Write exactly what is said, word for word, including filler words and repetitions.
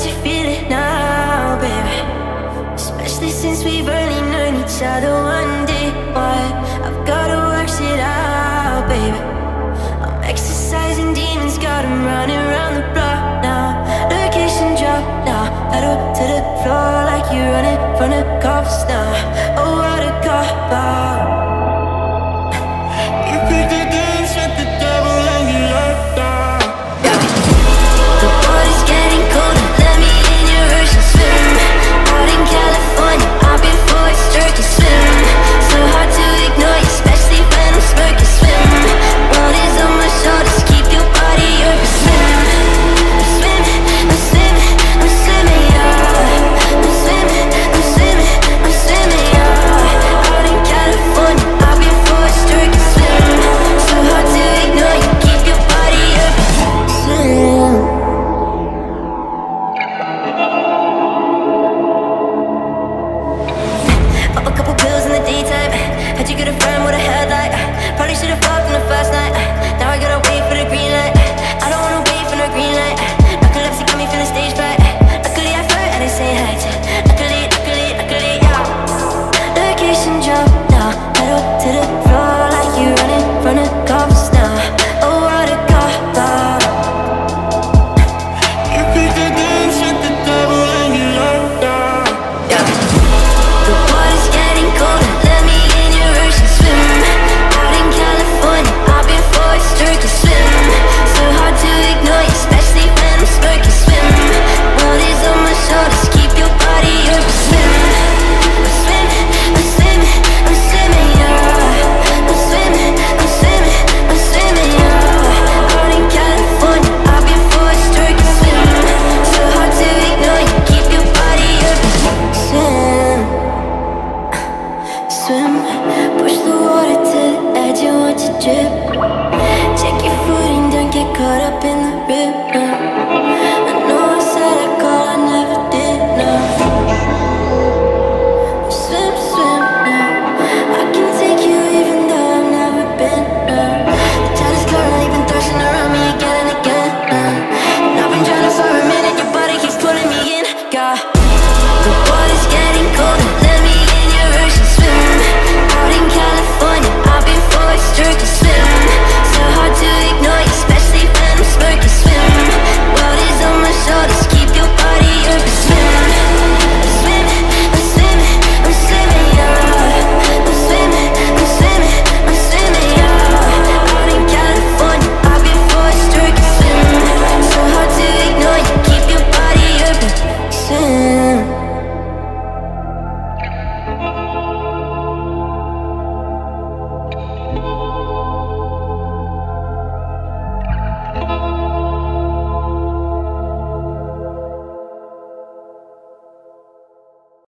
you feeling now, baby? Especially since we've only known each other one day. Why? I've gotta work shit out, baby. I'm exercising demons, got 'em running around the block now. Location drop now, pedal to the floor like you're running from the cops now. Oh, what a cop out. You picked a dance with the devil and you locked down. Yeah. The water's getting colder, let me in your ocean swim. Out in California, I've been for a stroke and swim. So hard to ignore you, especially when I'm smoking swim. World is on my shoulders, keep your body open. Swim, I'm swimming, I'm swimming, I'm swimming, yeah. I'm swimming, I'm swimming, I'm swimming, yeah. Out in California, I've been for a stroke and swim. So hard to ignore you, keep your body open. Swim. Pop a couple pills in the daytime. How'd you get a friend with a headlight? Probably should've fucked on the first night. Now I gotta wait for the green light. I don't wanna wait for no green light. Narcolepsy got me feeling stage fright. Luckily I flirt and I say hi to. Luckily, luckily, luckily, yeah. Location drop now, pedal to the floor like you running from the cops now. Oh, what a cop out. You picked a dance with the devil and you locked down. Yeah. The water's getting colder, let me in your ocean swim. Out in California, I've been for a stroke and swim. So hard to ignore you, especially when I'm smoking swim. World is on my shoulders, keep your body open. Swim, I'm swimming, I'm swimming, I'm swimming, yeah. I'm swimming, I'm swimming, I'm swimming, yeah. Out in California, I've been for a stroke and swim. So hard to ignore you, keep your body open. Swim, swim, push the water to the edge and watch it drip. Check your footing, don't get caught up in the rip.